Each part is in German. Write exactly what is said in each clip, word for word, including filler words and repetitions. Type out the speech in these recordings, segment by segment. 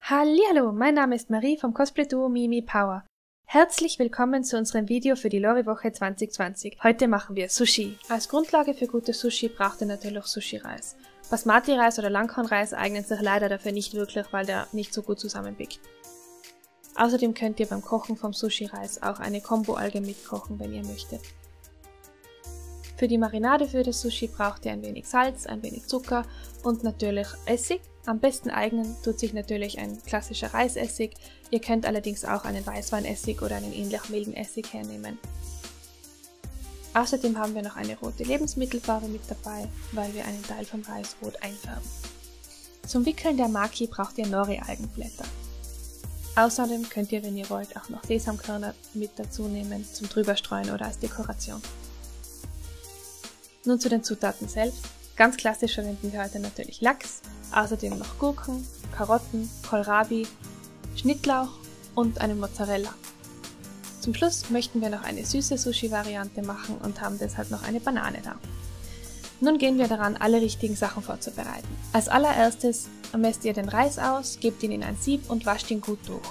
Hallihallo, mein Name ist Marie vom Cosplay-Duo Mimi Power. Herzlich willkommen zu unserem Video für die Lori-Woche zwanzig zwanzig. Heute machen wir Sushi. Als Grundlage für gutes Sushi braucht ihr natürlich Sushi-Reis. Basmati-Reis oder Langkornreis eignen sich leider dafür nicht wirklich, weil der nicht so gut zusammenpickt. Außerdem könnt ihr beim Kochen vom Sushi-Reis auch eine Kombo-Alge mitkochen, wenn ihr möchtet. Für die Marinade für das Sushi braucht ihr ein wenig Salz, ein wenig Zucker und natürlich Essig. Am besten eignen tut sich natürlich ein klassischer Reisessig. Ihr könnt allerdings auch einen Weißweinessig oder einen ähnlich milden Essig hernehmen. Außerdem haben wir noch eine rote Lebensmittelfarbe mit dabei, weil wir einen Teil vom Reis rot einfärben. Zum Wickeln der Maki braucht ihr Nori-Algenblätter. Außerdem könnt ihr, wenn ihr wollt, auch noch Sesamkörner mit dazu nehmen zum Drüberstreuen oder als Dekoration. Nun zu den Zutaten selbst. Ganz klassisch verwenden wir heute natürlich Lachs, außerdem noch Gurken, Karotten, Kohlrabi, Schnittlauch und einen Mozzarella. Zum Schluss möchten wir noch eine süße Sushi-Variante machen und haben deshalb noch eine Banane da. Nun gehen wir daran, alle richtigen Sachen vorzubereiten. Als allererstes messt ihr den Reis aus, gebt ihn in ein Sieb und wascht ihn gut durch.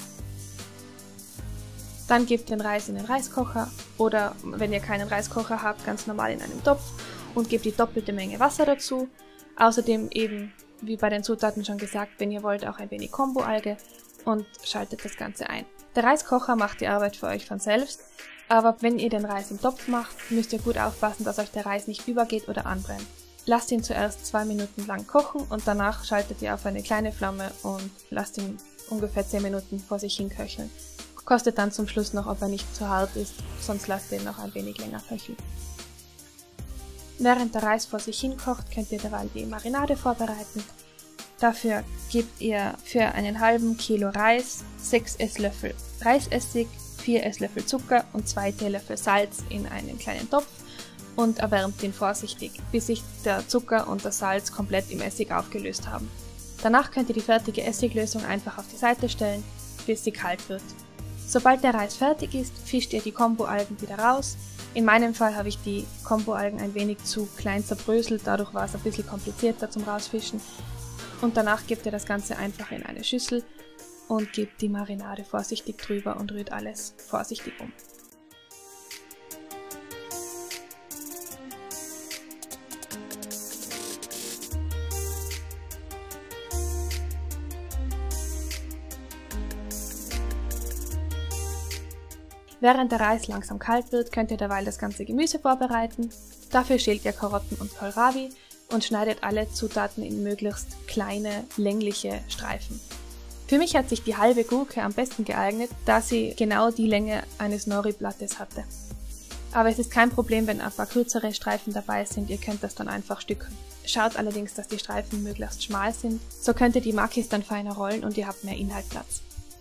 Dann gebt den Reis in den Reiskocher oder, wenn ihr keinen Reiskocher habt, ganz normal in einem Topf und gebt die doppelte Menge Wasser dazu. Außerdem eben, wie bei den Zutaten schon gesagt, wenn ihr wollt, auch ein wenig Kombo-Alge und schaltet das Ganze ein. Der Reiskocher macht die Arbeit für euch von selbst, aber wenn ihr den Reis im Topf macht, müsst ihr gut aufpassen, dass euch der Reis nicht übergeht oder anbrennt. Lasst ihn zuerst zwei Minuten lang kochen und danach schaltet ihr auf eine kleine Flamme und lasst ihn ungefähr zehn Minuten vor sich hin köcheln. Kostet dann zum Schluss noch, ob er nicht zu hart ist, sonst lasst ihr ihn noch ein wenig länger köcheln. Während der Reis vor sich hin kocht, könnt ihr derweil die Marinade vorbereiten. Dafür gebt ihr für einen halben Kilo Reis sechs Esslöffel Reisessig, vier Esslöffel Zucker und zwei Teelöffel Salz in einen kleinen Topf und erwärmt ihn vorsichtig, bis sich der Zucker und das Salz komplett im Essig aufgelöst haben. Danach könnt ihr die fertige Essiglösung einfach auf die Seite stellen, bis sie kalt wird. Sobald der Reis fertig ist, fischt ihr die Kombo-Algen wieder raus. In meinem Fall habe ich die Kombo-Algen ein wenig zu klein zerbröselt, dadurch war es ein bisschen komplizierter zum Rausfischen. Und danach gebt ihr das Ganze einfach in eine Schüssel und gebt die Marinade vorsichtig drüber und rührt alles vorsichtig um. Während der Reis langsam kalt wird, könnt ihr derweil das ganze Gemüse vorbereiten. Dafür schält ihr Karotten und Kohlrabi und schneidet alle Zutaten in möglichst kleine, längliche Streifen. Für mich hat sich die halbe Gurke am besten geeignet, da sie genau die Länge eines Nori-Blattes hatte. Aber es ist kein Problem, wenn ein paar kürzere Streifen dabei sind, ihr könnt das dann einfach stückeln. Schaut allerdings, dass die Streifen möglichst schmal sind, so könnt ihr die Makis dann feiner rollen und ihr habt mehr Inhaltsplatz.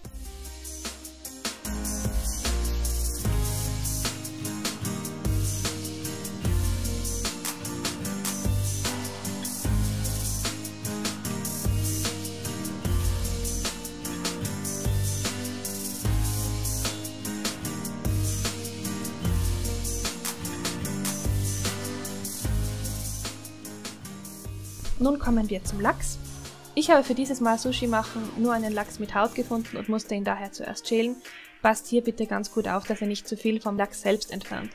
Nun kommen wir zum Lachs. Ich habe für dieses Mal Sushi machen nur einen Lachs mit Haut gefunden und musste ihn daher zuerst schälen. Passt hier bitte ganz gut auf, dass ihr nicht zu viel vom Lachs selbst entfernt.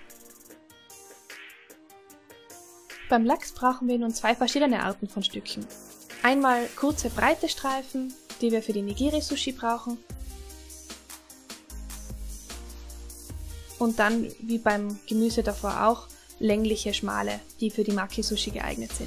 Beim Lachs brauchen wir nun zwei verschiedene Arten von Stückchen. Einmal kurze, breite Streifen, die wir für die Nigiri-Sushi brauchen. Und dann, wie beim Gemüse davor auch, längliche, schmale, die für die Maki-Sushi geeignet sind.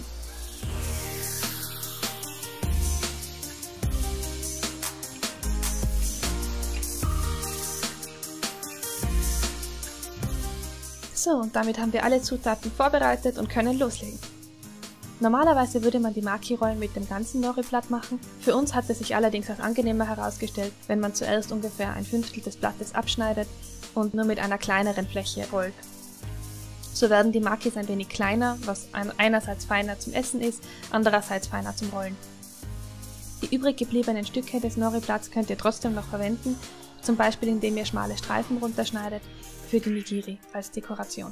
So, und damit haben wir alle Zutaten vorbereitet und können loslegen. Normalerweise würde man die Maki-Rollen mit dem ganzen Nori-Blatt machen. Für uns hat es sich allerdings als angenehmer herausgestellt, wenn man zuerst ungefähr ein Fünftel des Blattes abschneidet und nur mit einer kleineren Fläche rollt. So werden die Makis ein wenig kleiner, was einerseits feiner zum Essen ist, andererseits feiner zum Rollen. Die übrig gebliebenen Stücke des Nori-Blatts könnt ihr trotzdem noch verwenden, zum Beispiel indem ihr schmale Streifen runterschneidet für die Nigiri als Dekoration.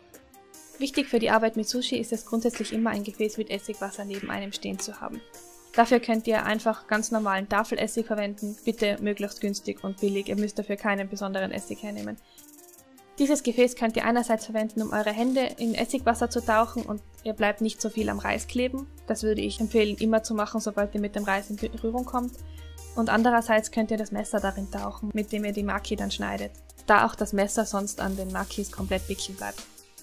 Wichtig für die Arbeit mit Sushi ist es grundsätzlich immer ein Gefäß mit Essigwasser neben einem stehen zu haben. Dafür könnt ihr einfach ganz normalen Tafelessig verwenden, bitte möglichst günstig und billig, ihr müsst dafür keinen besonderen Essig hernehmen. Dieses Gefäß könnt ihr einerseits verwenden, um eure Hände in Essigwasser zu tauchen und ihr bleibt nicht so viel am Reis kleben. Das würde ich empfehlen, immer zu machen, sobald ihr mit dem Reis in Berührung kommt. Und andererseits könnt ihr das Messer darin tauchen, mit dem ihr die Maki dann schneidet, da auch das Messer sonst an den Makis komplett bicken bleibt.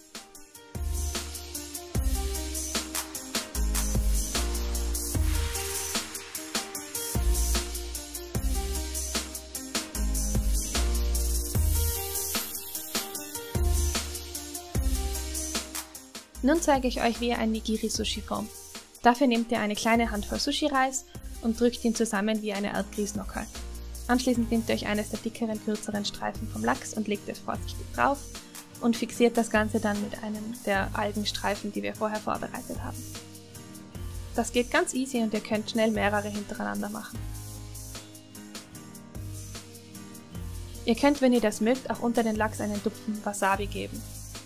Nun zeige ich euch, wie ihr ein Nigiri-Sushi formt. Dafür nehmt ihr eine kleine Handvoll Sushi-Reis und drückt ihn zusammen wie eine Art Grießnockerl. Anschließend nehmt ihr euch eines der dickeren, kürzeren Streifen vom Lachs und legt es vorsichtig drauf und fixiert das Ganze dann mit einem der Algenstreifen, die wir vorher vorbereitet haben. Das geht ganz easy und ihr könnt schnell mehrere hintereinander machen. Ihr könnt, wenn ihr das mögt, auch unter den Lachs einen Tupfen Wasabi geben.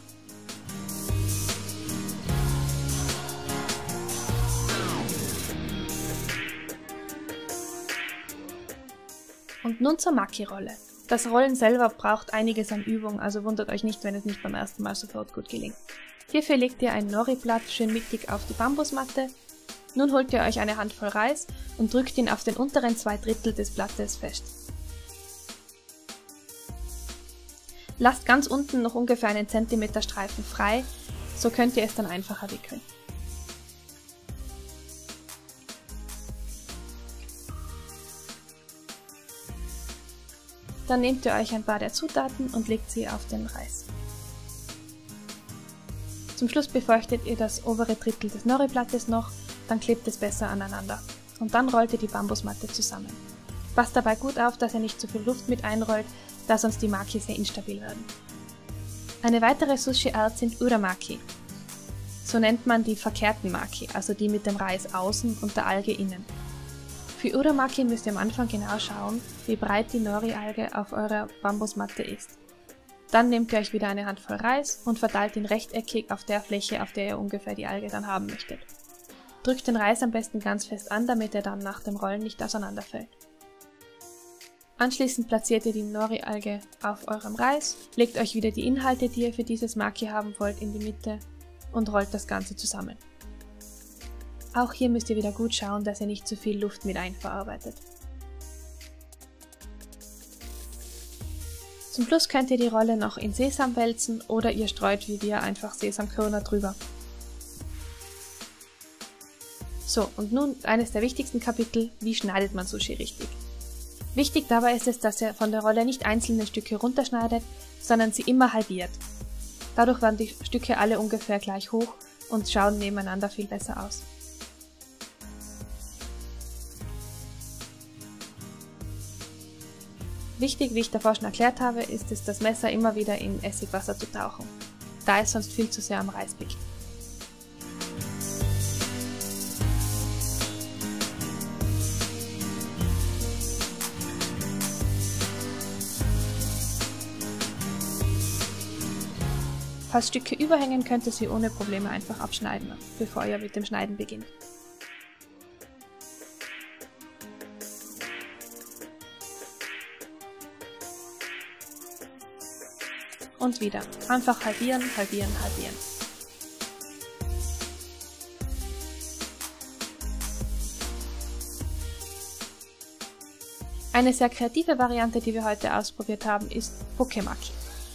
Und nun zur Maki-Rolle. Das Rollen selber braucht einiges an Übung, also wundert euch nicht, wenn es nicht beim ersten Mal sofort gut gelingt. Hierfür legt ihr ein Nori-Blatt schön mittig auf die Bambusmatte. Nun holt ihr euch eine Handvoll Reis und drückt ihn auf den unteren zwei Drittel des Blattes fest. Lasst ganz unten noch ungefähr einen Zentimeter Streifen frei, so könnt ihr es dann einfacher wickeln. Dann nehmt ihr euch ein paar der Zutaten und legt sie auf den Reis. Zum Schluss befeuchtet ihr das obere Drittel des Nori-Blattes noch, dann klebt es besser aneinander. Und dann rollt ihr die Bambusmatte zusammen. Passt dabei gut auf, dass ihr nicht zu viel Luft mit einrollt, da sonst die Maki sehr instabil werden. Eine weitere Sushi-Art sind Uramaki. So nennt man die verkehrten Maki, also die mit dem Reis außen und der Alge innen. Für Uramaki müsst ihr am Anfang genau schauen, wie breit die Nori-Alge auf eurer Bambusmatte ist. Dann nehmt ihr euch wieder eine Handvoll Reis und verteilt ihn rechteckig auf der Fläche, auf der ihr ungefähr die Alge dann haben möchtet. Drückt den Reis am besten ganz fest an, damit er dann nach dem Rollen nicht auseinanderfällt. Anschließend platziert ihr die Nori-Alge auf eurem Reis, legt euch wieder die Inhalte, die ihr für dieses Maki haben wollt, in die Mitte und rollt das Ganze zusammen. Auch hier müsst ihr wieder gut schauen, dass ihr nicht zu viel Luft mit einverarbeitet. Zum Schluss könnt ihr die Rolle noch in Sesam wälzen oder ihr streut wie wir einfach Sesamkörner drüber. So, und nun eines der wichtigsten Kapitel, wie schneidet man Sushi richtig? Wichtig dabei ist es, dass ihr von der Rolle nicht einzelne Stücke runterschneidet, sondern sie immer halbiert. Dadurch werden die Stücke alle ungefähr gleich hoch und schauen nebeneinander viel besser aus. Wichtig, wie ich davor schon erklärt habe, ist es, das Messer immer wieder in Essigwasser zu tauchen, da es sonst viel zu sehr am Reis pickt. Falls Stücke überhängen, könnt ihr sie ohne Probleme einfach abschneiden, bevor ihr mit dem Schneiden beginnt. Und wieder. Einfach halbieren, halbieren, halbieren. Eine sehr kreative Variante, die wir heute ausprobiert haben, ist Pokemaki.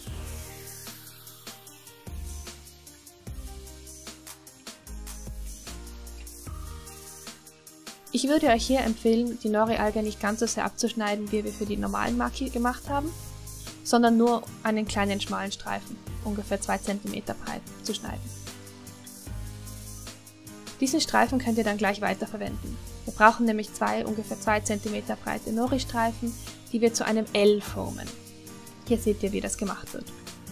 Ich würde euch hier empfehlen, die Nori-Alge nicht ganz so sehr abzuschneiden, wie wir für die normalen Maki gemacht haben, sondern nur einen kleinen schmalen Streifen, ungefähr zwei Zentimeter breit, zu schneiden. Diesen Streifen könnt ihr dann gleich weiterverwenden. Wir brauchen nämlich zwei ungefähr zwei Zentimeter breite Nori-Streifen, die wir zu einem L formen. Hier seht ihr, wie das gemacht wird.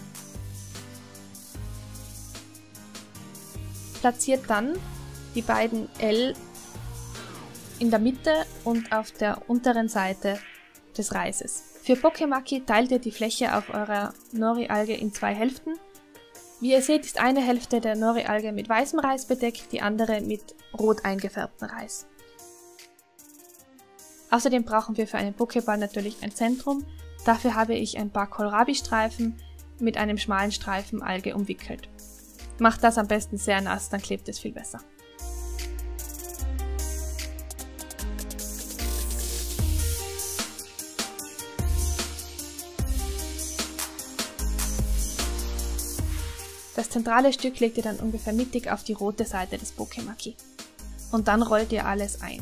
Platziert dann die beiden L in der Mitte und auf der unteren Seite des Reises. Für Pokemaki teilt ihr die Fläche auf eurer Nori-Alge in zwei Hälften. Wie ihr seht, ist eine Hälfte der Nori-Alge mit weißem Reis bedeckt, die andere mit rot eingefärbtem Reis. Außerdem brauchen wir für einen Pokéball natürlich ein Zentrum. Dafür habe ich ein paar Kohlrabi-Streifen mit einem schmalen Streifen Alge umwickelt. Macht das am besten sehr nass, dann klebt es viel besser. Das zentrale Stück legt ihr dann ungefähr mittig auf die rote Seite des Pokemaki. Und dann rollt ihr alles ein.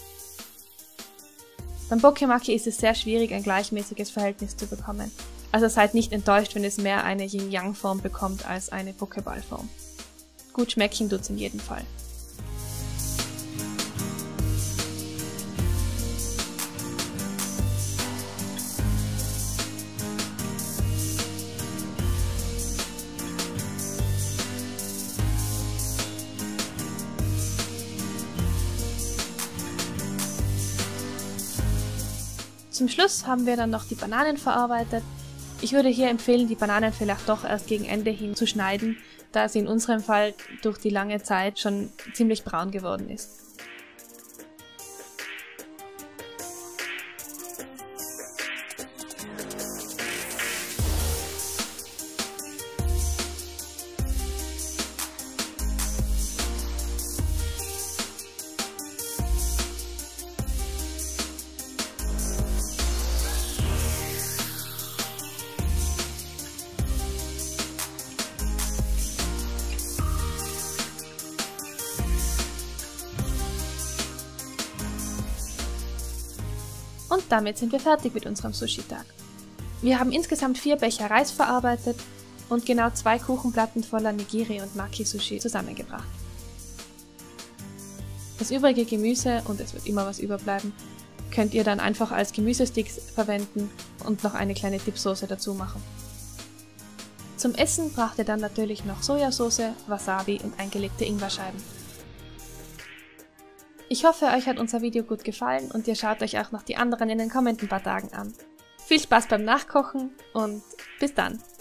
Beim Pokemaki ist es sehr schwierig, ein gleichmäßiges Verhältnis zu bekommen. Also seid nicht enttäuscht, wenn es mehr eine Yin-Yang-Form bekommt als eine Pokéball-Form. Gut schmecken tut's in jedem Fall. Zum Schluss haben wir dann noch die Bananen verarbeitet. Ich würde hier empfehlen, die Bananen vielleicht doch erst gegen Ende hin zu schneiden, da sie in unserem Fall durch die lange Zeit schon ziemlich braun geworden ist. Und damit sind wir fertig mit unserem Sushi-Tag. Wir haben insgesamt vier Becher Reis verarbeitet und genau zwei Kuchenplatten voller Nigiri und Maki-Sushi zusammengebracht. Das übrige Gemüse, und es wird immer was überbleiben, könnt ihr dann einfach als Gemüsesticks verwenden und noch eine kleine Dipsoße dazu machen. Zum Essen braucht ihr dann natürlich noch Sojasauce, Wasabi und eingelegte Ingwerscheiben. Ich hoffe, euch hat unser Video gut gefallen und ihr schaut euch auch noch die anderen in den kommenden paar Tagen an. Viel Spaß beim Nachkochen und bis dann!